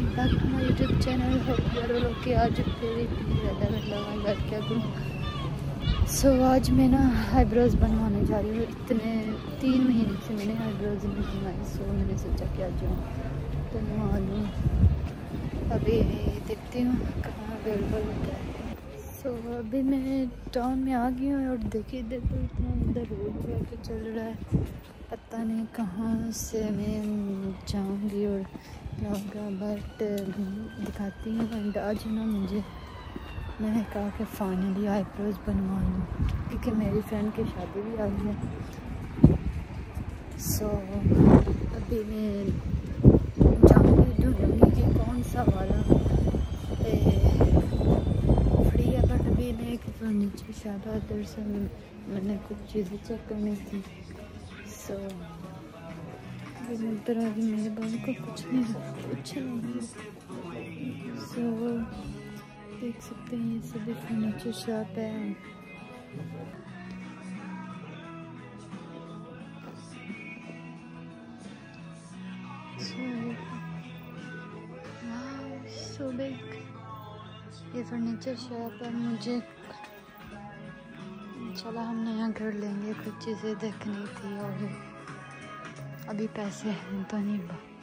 Back to my YouTube channel. यार लोग कि आज फिर क्या करूँ। सो आज मैं ना आईब्रोज़ बनवाने जा रही हूँ। इतने 3 महीने से मैंने आईब्रोज़ नहीं बनवाई। सो मैंने सोचा कि आज बनवा लूँ। अभी देखती हूँ कहाँ अवेलेबल होता है। सो अभी मैं टाउन में आ गई हूँ और देखिए देखो इतना इधर रोड पे चल रहा है। पता नहीं कहाँ से मैं जाऊँगी और होगा, बट दिखाती हूँ। एंड आज ना मैंने कहा कि फाइनली आईब्रोज़ बनवा लूँ क्योंकि मेरी फ्रेंड की शादी भी आ गई है। सो अभी मैं जाऊँगी, ढूँढूँगी कि कौन सा वाला फ्री है। बट अभी मैं एक फर्नीचर शॉप है, उधर से मैंने कुछ चीज़ें चेक करनी थी। सो उधर अभी मेरे बाल को कुछ नहीं। सो देख सकते हैं ये सभी फर्नीचर शॉप है। सो बिग ये फर्नीचर शॉप है। मुझे चला हम नया घर लेंगे, कुछ चीज़ें देखनी थी और अभी पैसे हैं तो नहीं।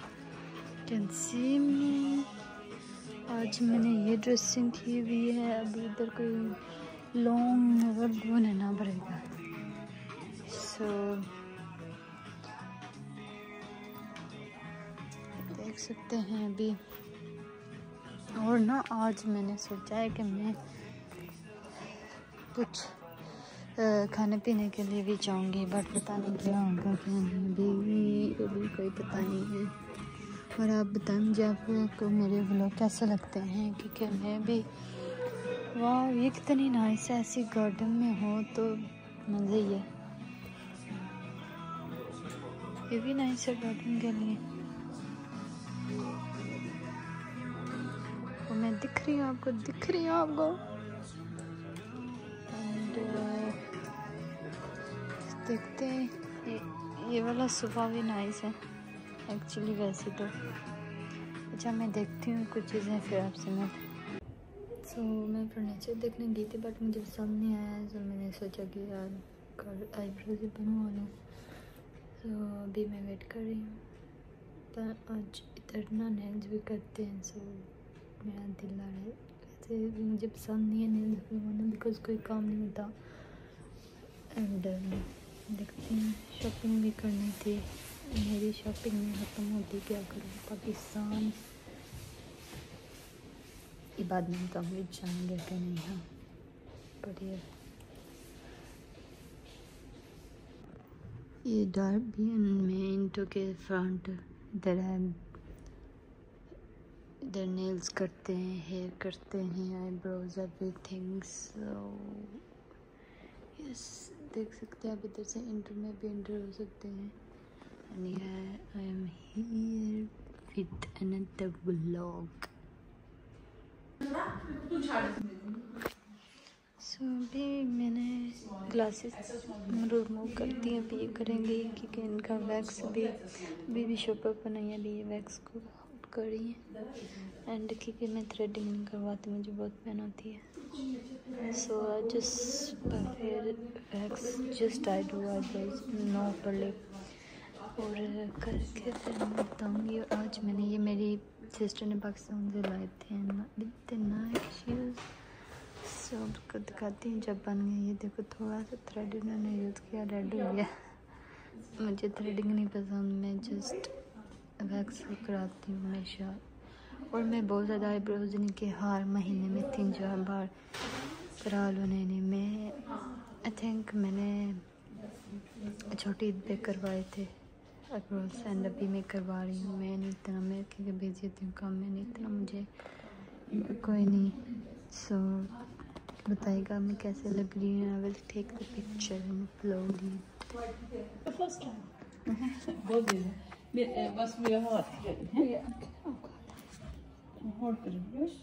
आज मैंने ये ड्रेसिंग की हुई है। अभी इधर कोई लॉन्ग बनाना पड़ेगा। सो देख सकते हैं अभी। और ना आज मैंने सोचा है कि मैं कुछ खाने पीने के लिए भी जाऊंगी, बट पता नहीं क्या होगा क्या नहीं। अभी कोई पता नहीं है। और आप बताएं मुझे आपको मेरे व्लॉग कैसे लगते हैं, क्योंकि मैं भी वाह ये कितनी नाइस है। ऐसी गार्डन में हो तो मज़े ही है। ये भी नाइस है गार्डन के लिए। और मैं दिख रही हूँ आपको। एंड देखते हैं ये वाला सोफ़ा भी नाइस है एक्चुअली वैसे तो। अच्छा मैं देखती हूँ कुछ चीज़ें फिर आपसे मैं। सो मैं फर्नीचर देखने गई थी बट मुझे पसंद नहीं आया। तो मैंने सोचा कि यार आईब्रोज ही बनवा लूँ। तो अभी मैं वेट कर रही हूँ। पर आज इधर ना नेल्स भी करते हैं। सो मेरा दिल आ रहा है। वैसे मुझे पसंद नहीं है नेल्स बनवाना बिकॉज कोई काम नहीं होता। एंड देखते हैं शॉपिंग भी करनी थी। मेरी शॉपिंग में ख़त्म होती क्या करूँ। पाकिस्तान ये बाद में बताऊँगी जाएंगे कि नहीं। हाँ बढ़िया। ये डार्बियन में इंटो के फ्रंट इधर है। इधर नेल्स करते हैं, हेयर करते हैं, आईब्रोज एवरीथिंग। सो यस देख सकते हैं आप इधर से इंटर में भी इंटर हो सकते हैं। And I am here with another vlog. So अभी मैंने ग्लासेस रिमूव कर दिए। अभी ये करेंगे क्योंकि इनका वैक्स भी शॉप पर नहीं है। अभी ये वैक्स को आउट कर रही है। एंड क्योंकि मैं थ्रेडिंग नहीं करवाती, मुझे बहुत पेन होती है। सो जस्ट फिर wax just I do eyebrows no upper lip और करके फिर मैं बताऊँगी। और आज मैंने ये मेरी सिस्टर ने पाकिस्तान से लाए थे विद नाइट शूज़। सो आपको दिखाती हूँ जब बन गई। ये देखो थोड़ा सा थ्रेड इन्होंने यूज़ किया, रेड हो गया। मुझे थ्रेडिंग नहीं पसंद, मैं जस्ट वैक्स कराती हूँ हमेशा। और मैं बहुत ज़्यादा आईब्रोज इनके हर महीने में 3-4 बार करा लो। नहीं मैं आई थिंक मैंने छोटी ईद पे करवाए थे आईब्रोज। एंड अभी मैं करवा रही हूँ। मैं नहीं इतना, मैं क्योंकि बिजी होती हूँ काम में, नहीं इतना मुझे कोई नहीं। सो बताइएगा मैं कैसे लग रही हूँ। I will take the picture and upload it. First time. Vad ska vi ha till? Har du brush?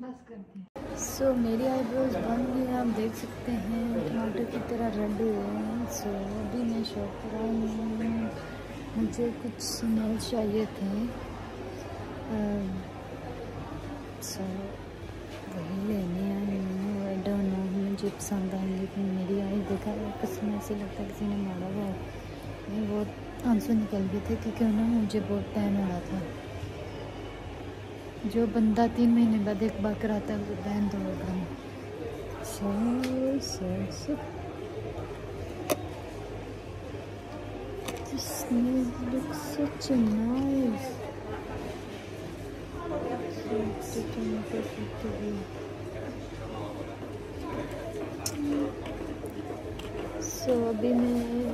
So मेरी आईब्रोज बन गई हैं, आप देख सकते हैं टमाटर की तरह रेड हुए हैं। सो अभी मैं शॉप पर आई हूँ, मुझे कुछ नेल्स चाहिए थे। सो वही लेने आई हूँ। आई डोंट नो मुझे पसंद आई, लेकिन मेरी आई देखा कसम ऐसे लगता है किसी ने मारा हुआ। मैं बहुत आंसू निकल गए थे क्योंकि ना मुझे बहुत पेन हो रहा था। जो बंदा 3 महीने बाद एक बार कराता है वो बहन तो होगा। This nail looks such a nice. So अभी मैं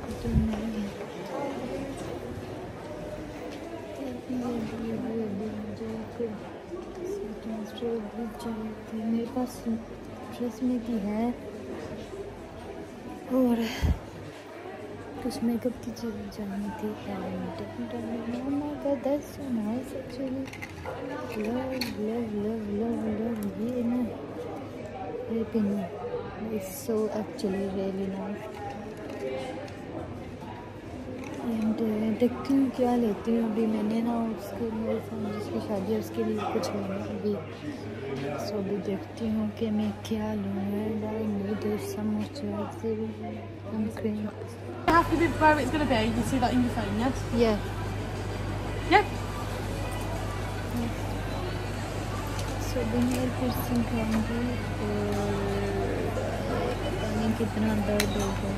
मेरे पास ड्रेस में भी है और कुछ मेकअप की चीज़ें चाहिए थी। ये ना ये pin so actually really nice. And देखती हूँ क्या लेती हूँ। अभी मैंने ना उसके मेरे फ्रेंड जिसकी शादी है उसके लिए कुछ लेना अभी। सो अभी देखती हूँ कि मैं क्या लूँ। And I need some moisturiser and cream. You have to be where it's going to be. You can see that in your phone, yes? Yeah. Yeah. So अभी मैं piercing कराऊंगी और पता नहीं कितना दर्द होगा।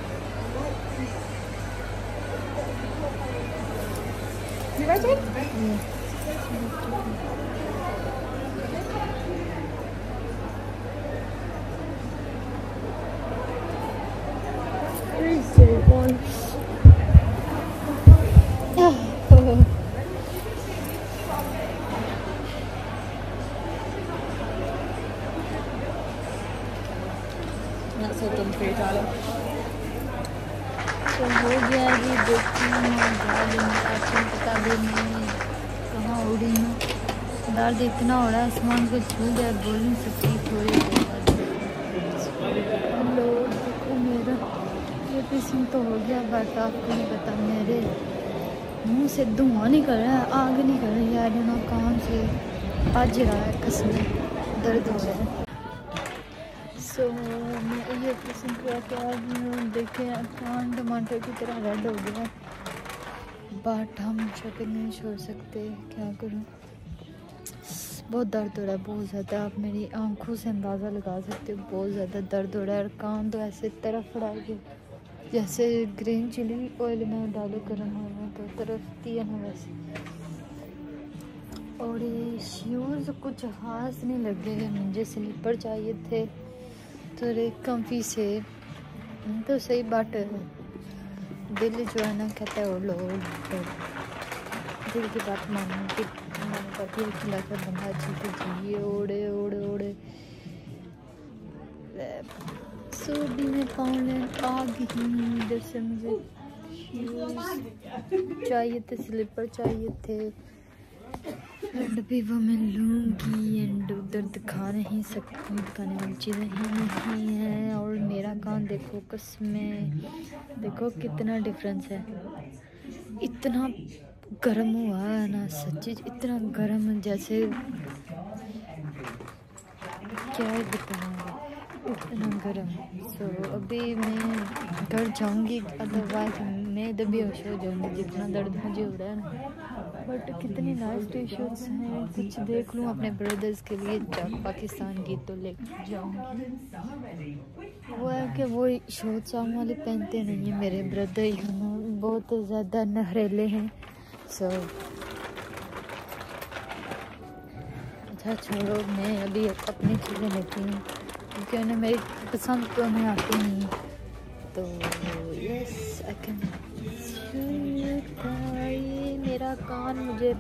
You ready? Yeah. That's all done for you, darling. तो हो गया जी। देखती हूँ आपको पता भी नहीं कहाँ उड़ी हूँ। दर्द इतना हो रहा है आसमान को छू गया, बोल नहीं सकती थोड़ी देर बाद। हेलो देखो मेरा ये पीसिंग तो हो गया, बट आपको नहीं पता मेरे मुंह से धुआं निकल रहा है, आग निकल रही है। ना कान से बज रहा है, कसम दर्द हो रहा है। सो मैं ये पीसिंग करा के आज देखे कान टमाटर की तरह रेड हो गया, बट हम शक्ल नहीं छोड़ सकते, क्या करूं। बहुत दर्द हो रहा है, बहुत ज़्यादा। आप मेरी आंखों से अंदाज़ा लगा सकते हो, बहुत ज़्यादा दर्द हो रहा है। और कान तो ऐसे तरफ फड़ा के जैसे ग्रीन चिली ऑयल में डालो गर्म हो तो तरफती है ना वैसे। और ये शूज़ कुछ खास नहीं लगे, मुझे स्लीपर चाहिए थे थोड़े कम्फी से तो सही, बट दिल जो है ना कहता है लो दिल की बात मानने की मन करती है, खिलाकर बंदा अच्छी से जिए ओढ़े ओढ़े ओढ़े। सो भी मैं पाँव आ गई इधर से। मुझे शूज़ चाहिए थे, स्लीपर चाहिए थे, एंड भी वो मैं लूँगी। एंड उधर दिखा नहीं सकती, दिखाने वाली चीज़ें ही नहीं है। और मेरा कान देखो, कसमें देखो कितना डिफरेंस है। इतना गर्म हुआ है ना, सच्ची इतना गर्म जैसे क्या बताऊँ, इतना गर्म। सो अभी मैं घर जाऊँगी, अदरवाइज मैं इधर बेहोश हो जाऊँगी जितना दर्द मुझे हो रहा है ना। बट कितनी नाइस टी शर्ट्स हैं, कुछ देख लूँ अपने ब्रदर्स के लिए, जब पाकिस्तान की तो ले जाऊँगी। वो है कि वो शॉर्ट सॉन्ग वाले पहनते नहीं हैं, मेरे ब्रदर बहुत ज़्यादा नहरेले हैं। सो अच्छा छोड़ो, मैं अभी अपनी चीज़ें लेती हूँ क्योंकि उन्हें मेरी पसंद तो उन्हें आती नहीं। तो यस आई कैन मेरा कान मुझे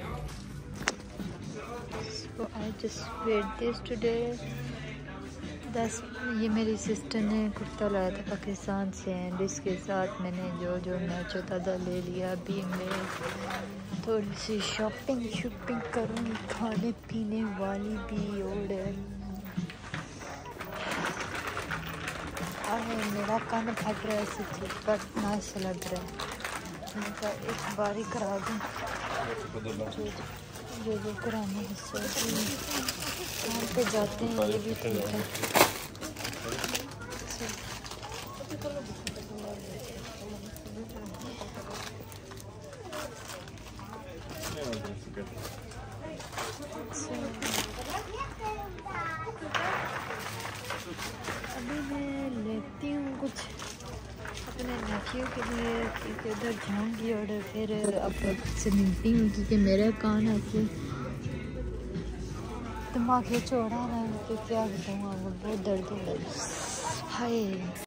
so I just wear this today ये मेरी सिस्टर ने कुर्ता लाया था पाकिस्तान से एंड इसके साथ मैंने जो जो मैच होता था ले लिया। अभी मैं थोड़ी सी शॉपिंग करूँगी, खाने पीने वाली भी। और मेरा कान फट रहा है सच्ची, बट नाइस लग रहा है। इनका एक बारी करा दूँ जो कराना है। काम पे जाते हैं ये भी ठीक है। अभी मैं लेती हूँ कुछ अपने नेफ्यू के लिए क्योंकि उधर जाऊँगी और फिर आपसे मिलती हूँ क्योंकि मेरा कान आपको दिमाग ये चौड़ा ना कि क्या बताऊँ, बहुत दर्द हो रहा है। हाय।